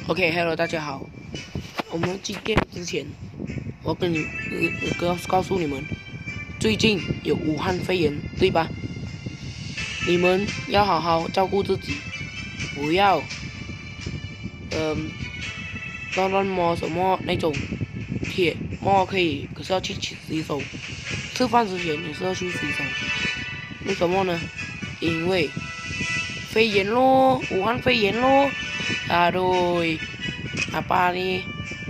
OK，Hello，大家好。我们进店之前，我告诉你们，最近有武汉肺炎，对吧？你们要好好照顾自己，不要乱摸什么那种铁，摸可以，可是要去洗手。吃饭之前也是要去洗手。为什么呢？因为肺炎咯，武汉肺炎咯。对，apa nih？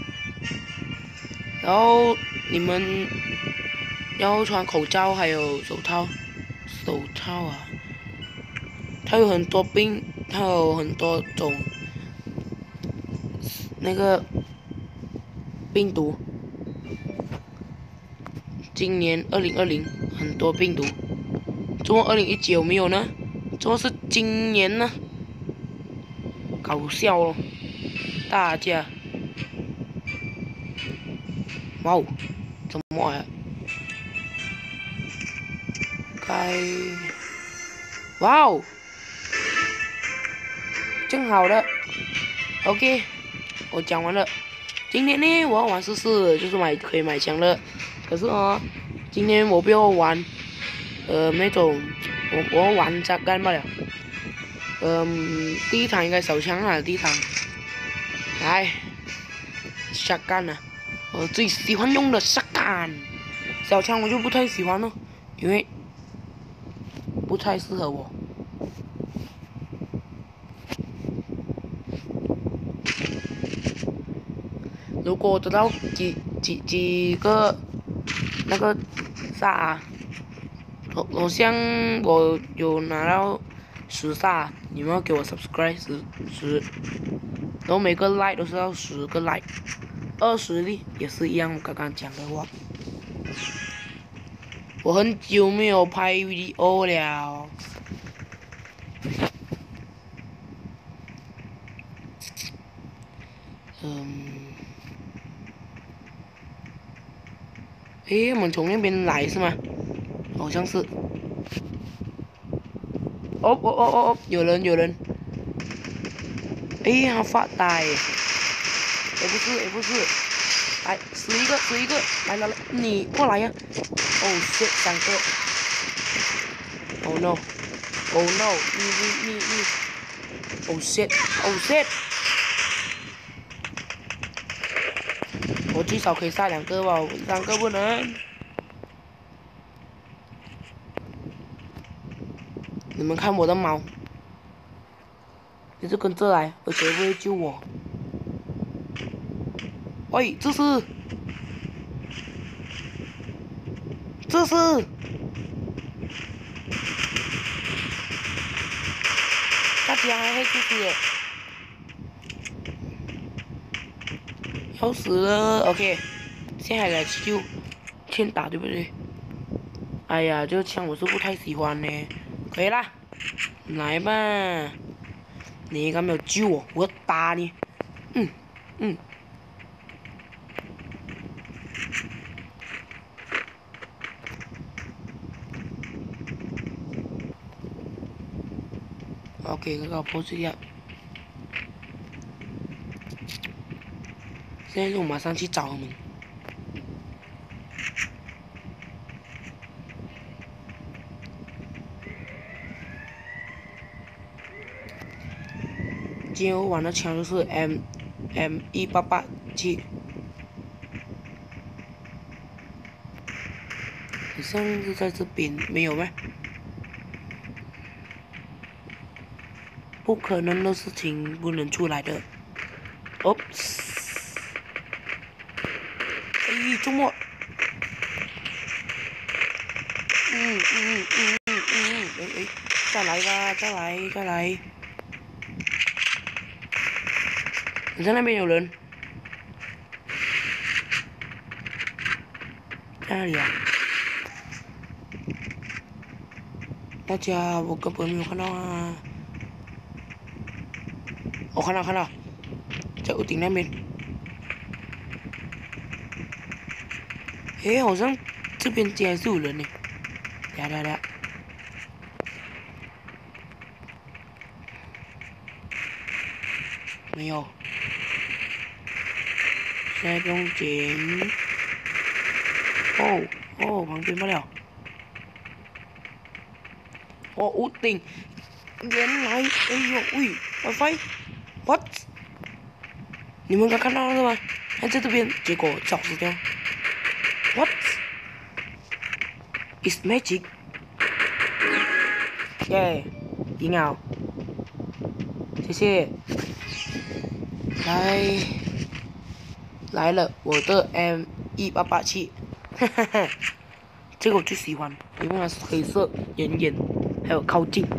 然后你们要穿口罩，还有手套。手套啊，它有很多病，它有很多种那个病毒。今年2020很多病毒，怎么2019没有呢？怎么是今年呢？搞笑咯，大家。哇哦，怎么啊？哇哦，正好的。OK，我讲完了。今天呢，我要玩试试，就是可以买枪的。可是今天我不要玩，那种我要玩炸弹罢了。第一场应该手枪啊，第一场。来，下干啊，我最喜欢用的下干。小枪我就不太喜欢了，因为不太适合我。如果得到几个那个啥，好像我有拿到10杀，你们要给我 subscribe 10，然后每个 like 都是要10个 like，20粒也是一样。我刚刚讲的话，我很久没有拍 video 了。诶，我们从那边来是吗？好像是。哦，有人。诶，他发呆。也不是。来，死一个，来，你过来呀！哦shit，3个。Oh no，Oh no，你，Oh shit，Oh shit，我最少可以杀2个吧，3个不能。你们看我的猫，你就跟着来，而且不会救我。喂，这是，大家还会要死了。OK， 现在来救，欠打对不对？哎呀，这个枪我是不太喜欢呢。可以啦，来吧。你应该没有救我，我要打你。OK，那个破碎掉。现在我马上去找他们。今天我玩的枪就是 M188G，好像是在这边，没有吗？不可能的事情不能出来的。哦，哎，周末，哎，再来吧，再来。你在那边有人？在哪里啊？大家，我根本没有看到啊！我看到，在屋顶那边。诶，好像这边竟然是有人呢！等下，没有。 现在不用紧。哦，旁边不了。哦，屋顶。原来，哎呦喂 ，WiFi，what？你们刚看到了吗？还在这边，结果消失掉。What？It's magic。耶，赢了，谢谢。来了，我的 M1887，哈哈哈，这个我最喜欢，因为它是黑色、圆圆，还有靠近。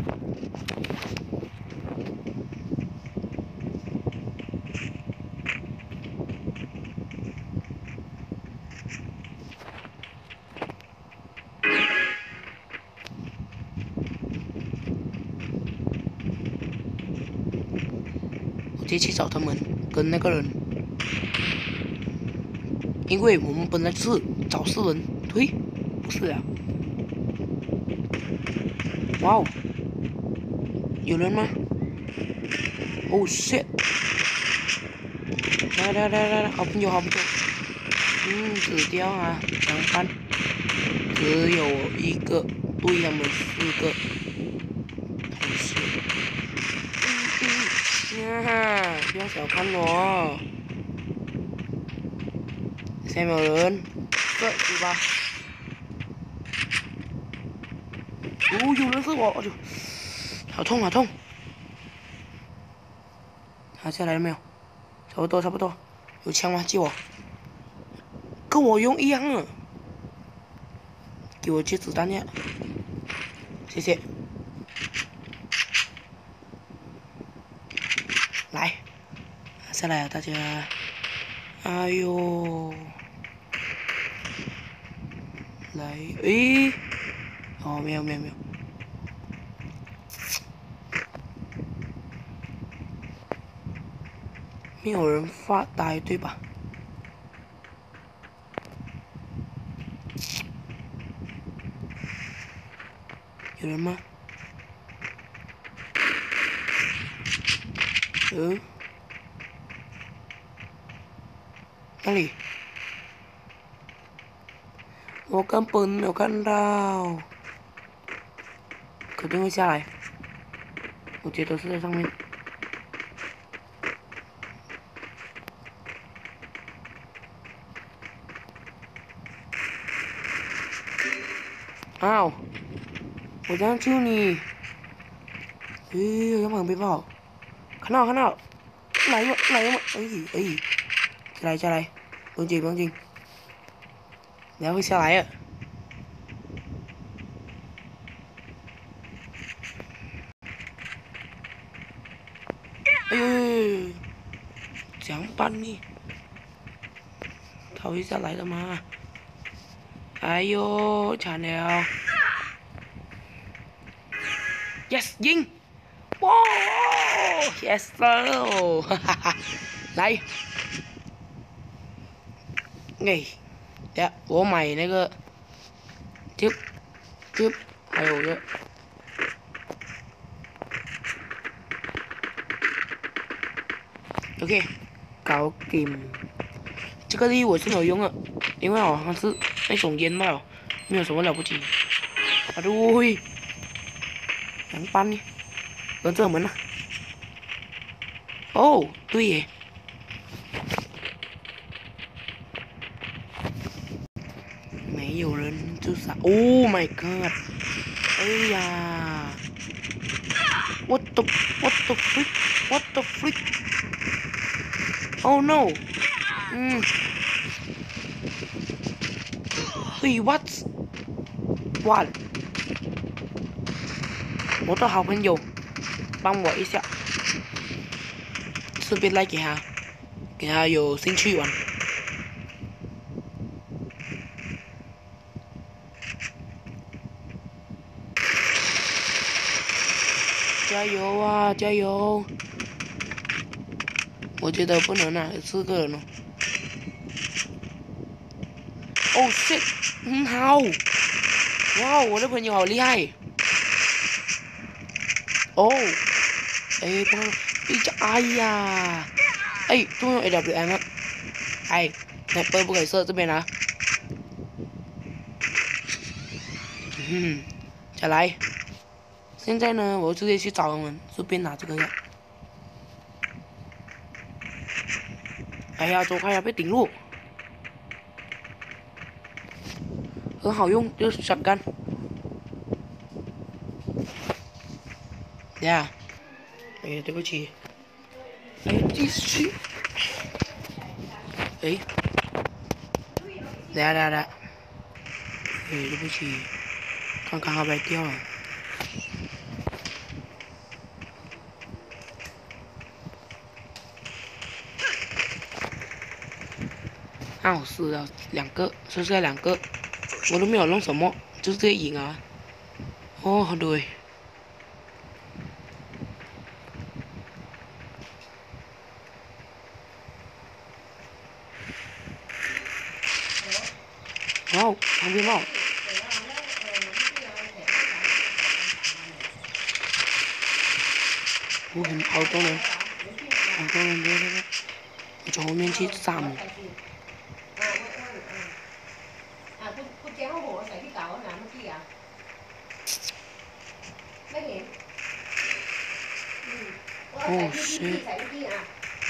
我直接去找他们，跟那个人，因为我们本来是找死人，对，不是啊。哇哦，有人吗？Oh shit！来，好朋友。死掉啊，怎么办？只有一个，对他们4个同时。不要小看我。现在没有人，对吧？哦，有人是我，我就好痛。他下来了没有？差不多。有枪吗？借我。跟我用一样啊。给我接子弹呀！谢谢。来，下来啊，大家。哎呦，来，诶，哦，没有。没有人发呆，对吧？有人吗？哪里？我根本没有看到，肯定会下来。我觉得是在上面。啊！我这样救你。诶，有旁边跑，看到，来嘛！下来，不用紧，然后会下来啊。哎呦，这样办呢？他会下来的吗？哎呦，惨了 ！Yes， 赢！哇 ，Yes 喽！哈哈，来，哎，呀，我买那个，就，还有个 ，OK，搞定。这个力我是没有用的，因为它是那种烟嘛，没有什么了不起。啊对，怎么办呢？跟这门啊？哦，对耶。没有人就是啊 ，Oh my god！哎呀，What the freak？What the freak？Oh no！喂，What？我的好朋友，帮我一下，顺便来给他有兴趣玩。加油啊，加油！我觉得不能啊，有4个人哦。Oh shit！很好，哇，我的朋友好厉害。哦，哎，哎呀，哎，终于有 AWM 了。 哎，sniper 不可以射这边啊。再来。现在呢，我直接去找他们，顺便拿这个药。哎呀，走开呀，被顶住。很好用，就是小杆。呀，哎，对不起。哎，继续。哎，来，哎，对不起，刚刚好被掉了。啊，我死了2个，剩下2个，我都没有弄什么，就直接赢啊。哦，对。然后旁边冒。好多人，对，我从后面去闪。 กูแจ้งว่าโหใส่ที่เก่านะเมื่อกี้อ่ะไม่เห็นว่าใส่ที่ใส่ที่อ่ะ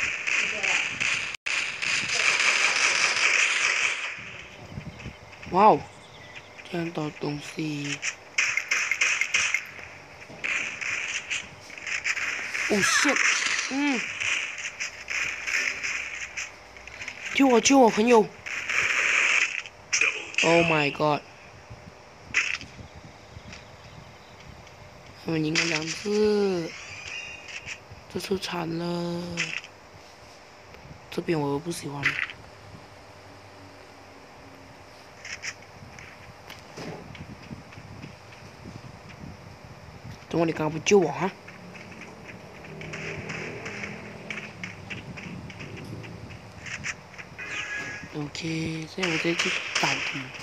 哇哦，这样多东西。哦 shit，救我朋友 ！Oh my god，我们赢了2次，这次惨了。这边我不喜欢。等会你刚刚不救我哈？OK，现在我再去找他们。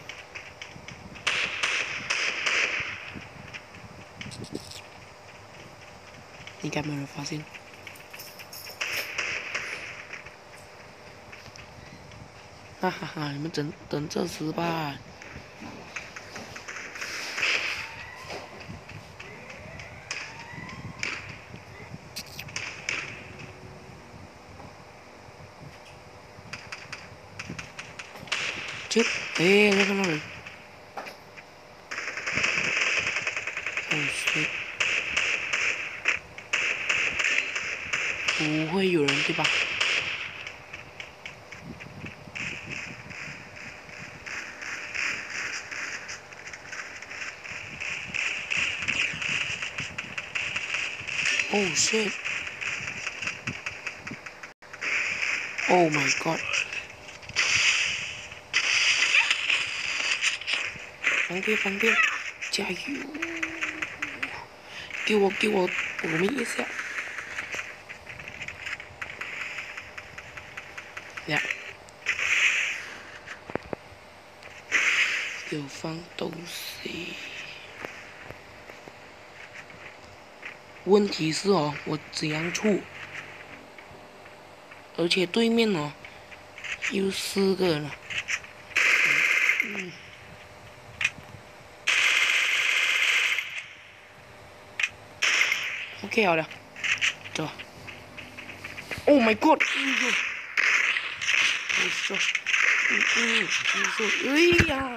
应该没有人发现。哈哈哈！你们等这时吧。哎，那个人。哦，是。不会有人对吧？Oh shit! Oh my god! 方便，加油！给我，我们一下。呀，有放东西。问题是哦，我这样处，而且对面哦，有4个人了。OK 好了，走。Oh my god！我说，哎呀，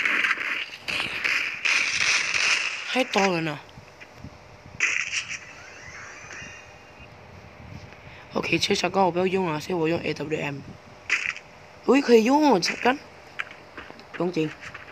太多人了。OK， 切小杆我不要用了，所以我用 AWM。喂，可以用哦，小杆，不用紧。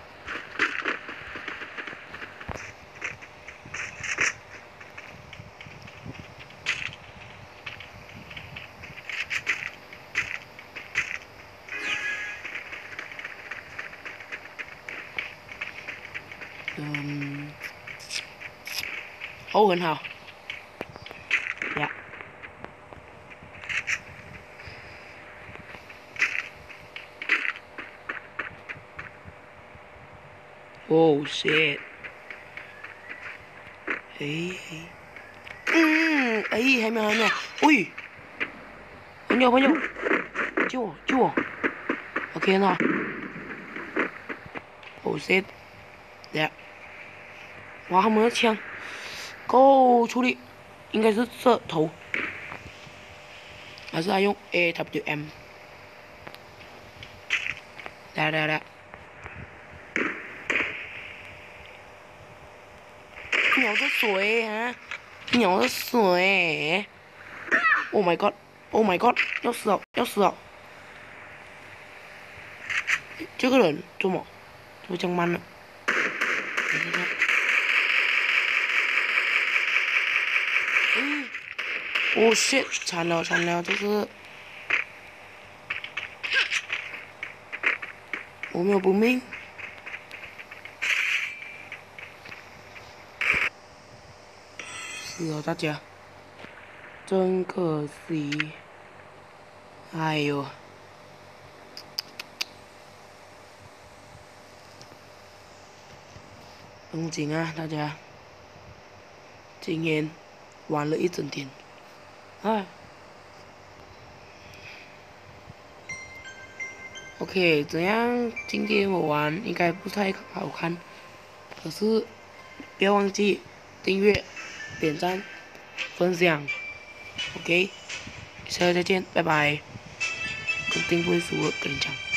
哦，很好。呀。Oh shit！哎，还没有，喂， 朋友，救我！OK 呢？哦 shit，对呀，哇，他们的枪，够处理，应该是射头，还是他用 AWM？来，鸟的水啊！鸟的水 ！Oh my god！Oh my god！要死了！这个人怎么这样慢呢？哦 shit！惨了，这是我没有补命。是哦，大家，真可惜。哎呦，很紧啊，大家，今天玩了一整天，哎。OK，这样今天我玩应该不太好看，可是不要忘记订阅、点赞、分享。OK，下次再见，拜拜。肯定不会输的，跟你讲。